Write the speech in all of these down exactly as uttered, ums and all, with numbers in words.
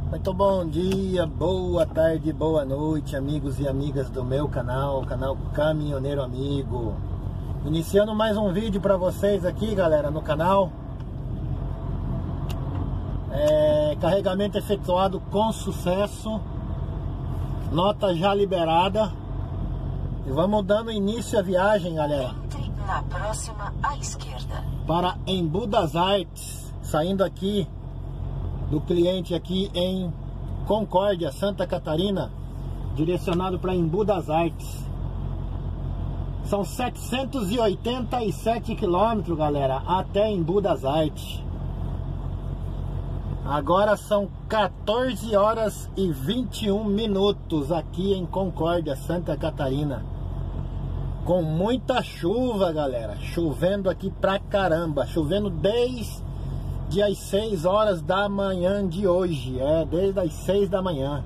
Muito bom dia, boa tarde, boa noite, amigos e amigas do meu canal, canal Caminhoneiro Amigo. Iniciando mais um vídeo para vocês aqui, galera, no canal. É, carregamento efetuado com sucesso, nota já liberada. E vamos dando início à viagem, galera. Entre na próxima à esquerda. Para Embu das Artes, saindo aqui do cliente aqui em Concórdia, Santa Catarina, direcionado para Embu das Artes. São setecentos e oitenta e sete quilômetros, galera, até Embu das Artes. Agora são quatorze horas e vinte e um minutos aqui em Concórdia, Santa Catarina. Com muita chuva, galera. Chovendo aqui pra caramba. Chovendo desde as seis horas da manhã de hoje. É, desde as seis da manhã.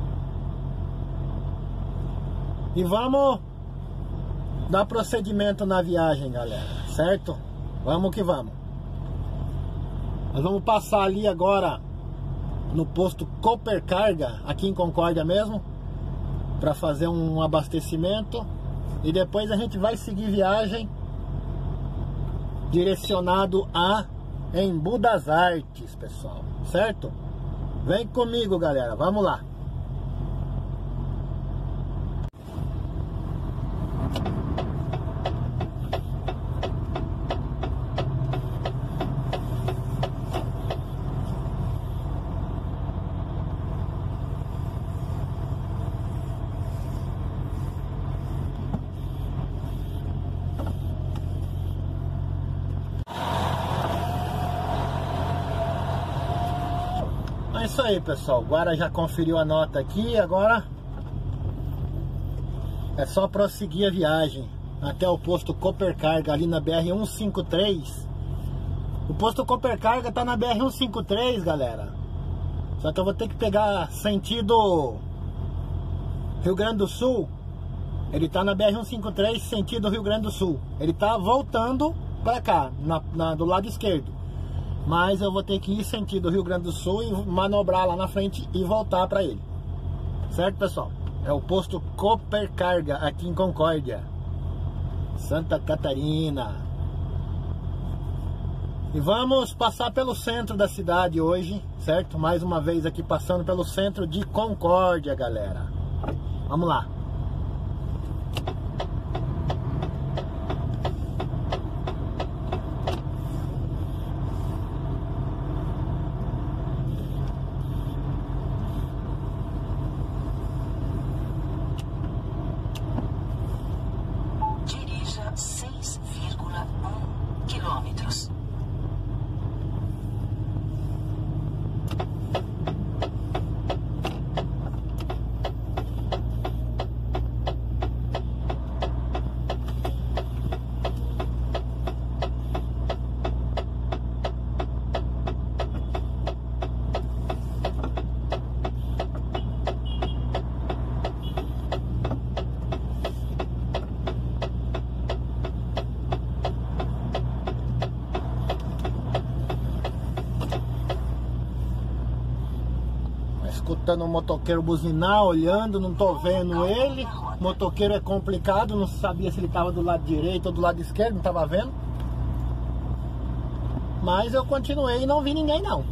E vamos dar procedimento na viagem, galera. Certo? Vamos que vamos. Nós vamos passar ali agora no posto Copercarga, aqui em Concórdia mesmo, para fazer um abastecimento. E depois a gente vai seguir viagem direcionado a Embu das Artes, pessoal. Certo? Vem comigo, galera. Vamos lá. É isso aí, pessoal. Agora já conferiu a nota aqui. Agora é só prosseguir a viagem até o posto Copercarga, ali na B R cento e cinquenta e três. O posto Copercarga tá na B R cento e cinquenta e três, galera. Só que eu vou ter que pegar sentido Rio Grande do Sul. Ele tá na B R cento e cinquenta e três, sentido Rio Grande do Sul. Ele tá voltando pra cá, na, na, do lado esquerdo. Mas eu vou ter que ir sentido Rio Grande do Sul e manobrar lá na frente e voltar para ele. Certo, pessoal? É o posto Copercarga, aqui em Concórdia, Santa Catarina. E vamos passar pelo centro da cidade hoje, certo? Mais uma vez aqui passando pelo centro de Concórdia, galera. Vamos lá. seis vírgula um quilômetros. Escutando o motoqueiro buzinar, olhando, não tô vendo ele. O motoqueiro é complicado, não sabia se ele tava do lado direito ou do lado esquerdo, não tava vendo. Mas eu continuei e não vi ninguém não.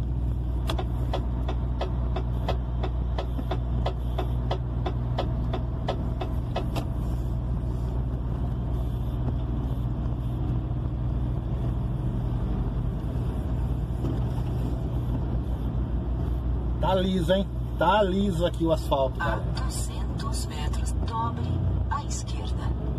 Tá liso, hein? Tá liso aqui o asfalto, A galera. duzentos metros, dobre à esquerda.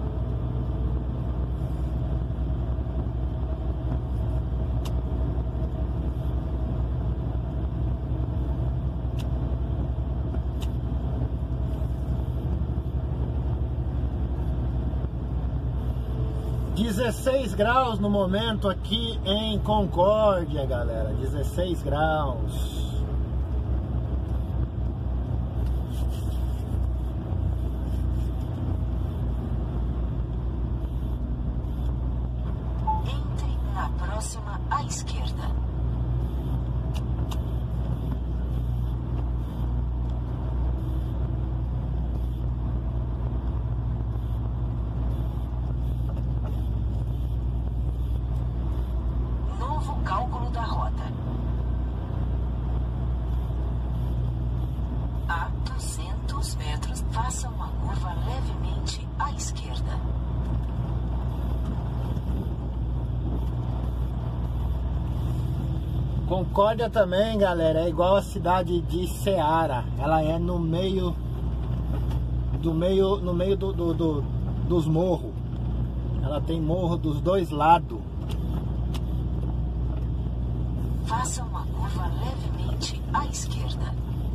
dezesseis graus no momento aqui em Concórdia, galera. dezesseis graus. próxima à esquerda. Faça uma curva levemente à esquerda. Concórdia também, galera, é igual a cidade de Ceará. Ela é no meio do meio no meio do, do, do, dos morros. Ela tem morro dos dois lados. Faça uma curva levemente à esquerda.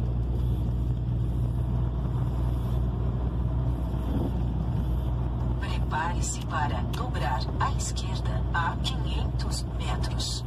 Prepare-se para dobrar à esquerda a quinhentos metros.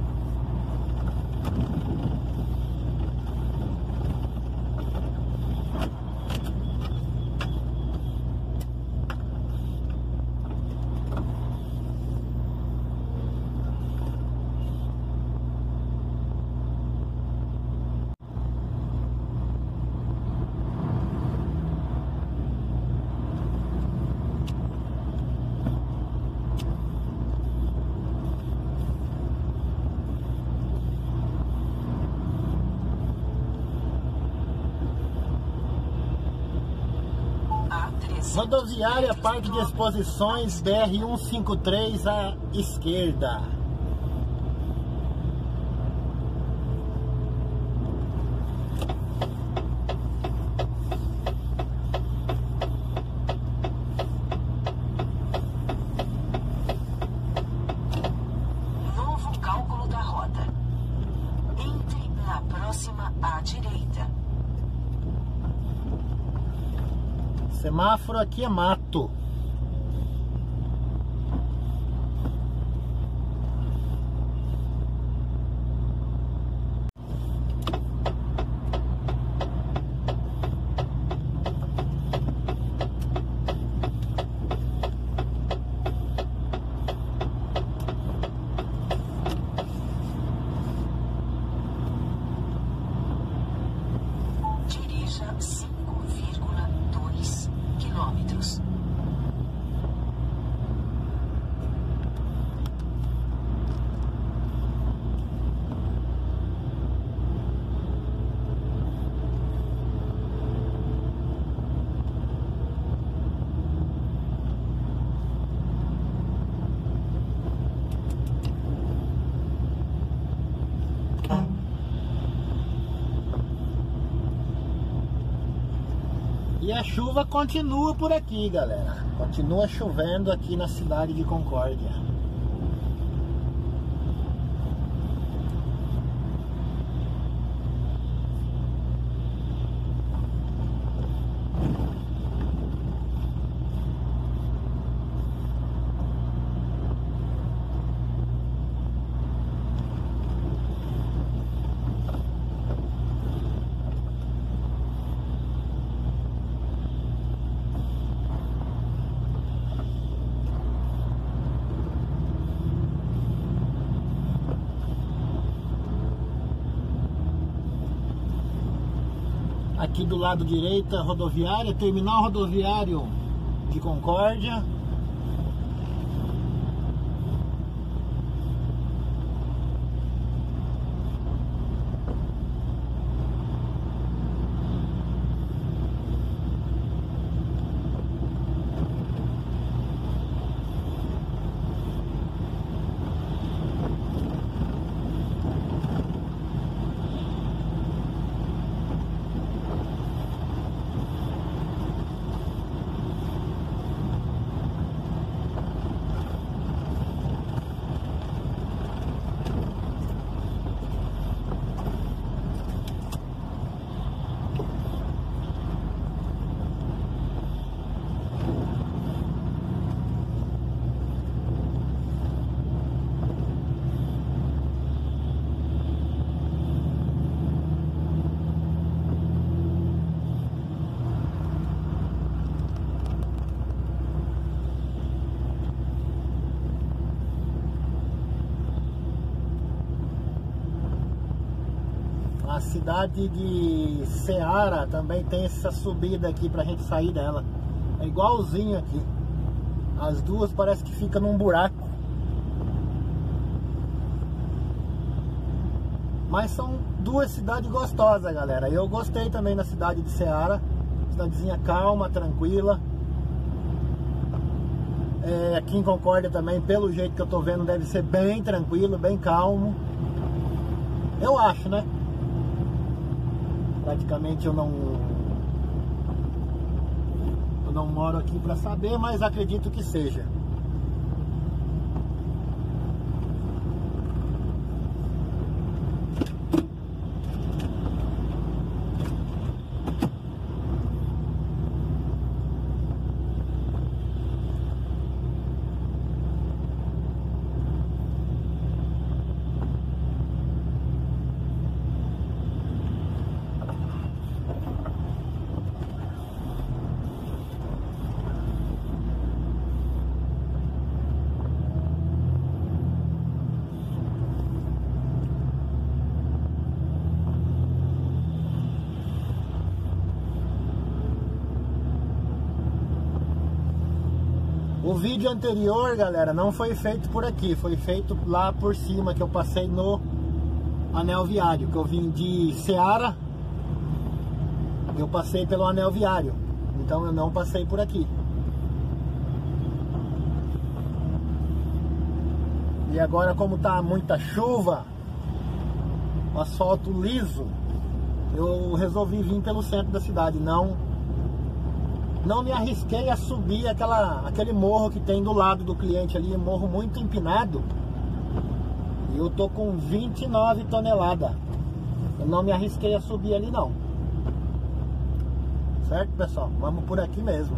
Rodoviária Parque de Exposições B R cento e cinquenta e três à esquerda. Novo cálculo da rota. Entre na próxima à direita. Semáforo aqui é mato. Dirija cinco vírgula dois quilômetros. E a chuva continua por aqui, galera. Continua chovendo aqui na cidade de Concórdia. Aqui do lado direito, rodoviária, terminal rodoviário de Concórdia. A cidade de Ceará também tem essa subida aqui pra gente sair dela. É igualzinho aqui. As duas parece que fica num buraco. Mas são duas cidades gostosas, galera. Eu gostei também da cidade de Ceará. cidadezinha calma, tranquila. É, aqui em Concórdia também, pelo jeito que eu tô vendo, deve ser bem tranquilo, bem calmo. Eu acho, né? Praticamente eu não eu não moro aqui pra saber, mas acredito que seja. O vídeo anterior, galera, não foi feito por aqui, foi feito lá por cima, que eu passei no anel viário, que eu vim de Ceará, eu passei pelo anel viário, então eu não passei por aqui. E agora, como tá muita chuva, o asfalto liso, eu resolvi vir pelo centro da cidade, não Não me arrisquei a subir aquela, aquele morro que tem do lado do cliente ali, um morro muito empinado. E eu tô com vinte e nove toneladas. Eu não me arrisquei a subir ali não. Certo, pessoal? Vamos por aqui mesmo.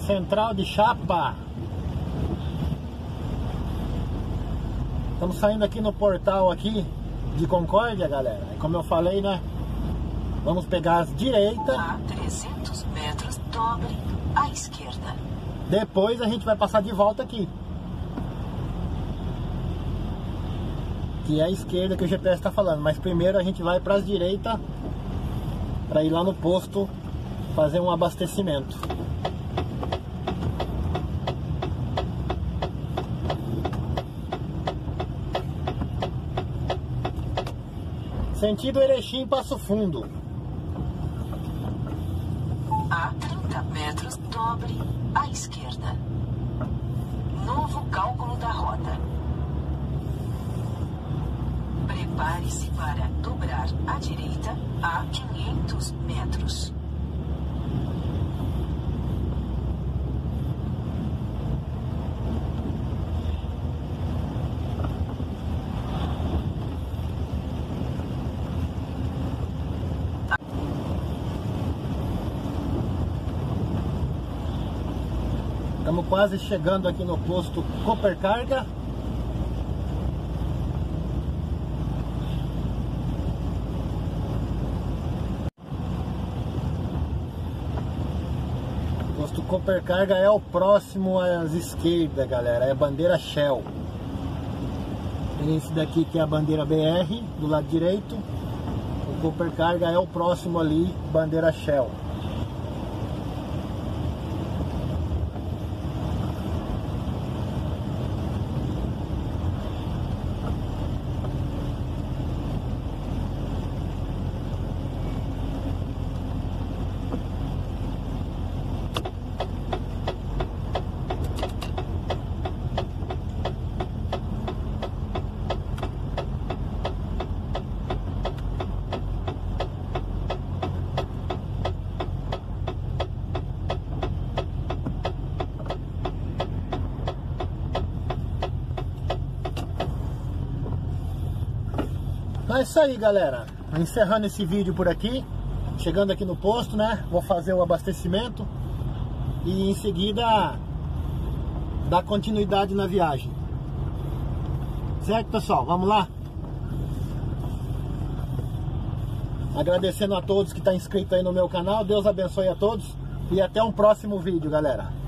Central de Chapa. Estamos saindo aqui no portal aqui de Concórdia, galera. Como eu falei, né? Vamos pegar as direitas. A trezentos metros, dobre à esquerda. Depois a gente vai passar de volta aqui, que é a esquerda que o G P S está falando. Mas primeiro a gente vai para as direitas, para ir lá no posto fazer um abastecimento. Sentido Erechim, Passo Fundo. A trinta metros, dobre à esquerda. Novo cálculo da rota. Prepare-se para dobrar à direita a quinhentos metros. Estamos quase chegando aqui no posto Copercarga. O posto Copercarga é o próximo às esquerdas, galera. É bandeira Shell. Tem esse daqui que é a bandeira B R do lado direito. O Copercarga é o próximo ali, bandeira Shell. É isso aí, galera. Encerrando esse vídeo por aqui. Chegando aqui no posto, né? Vou fazer o abastecimento e em seguida dar continuidade na viagem. Certo, pessoal? Vamos lá? Agradecendo a todos que estão inscritos aí no meu canal. Deus abençoe a todos e até um próximo vídeo, galera.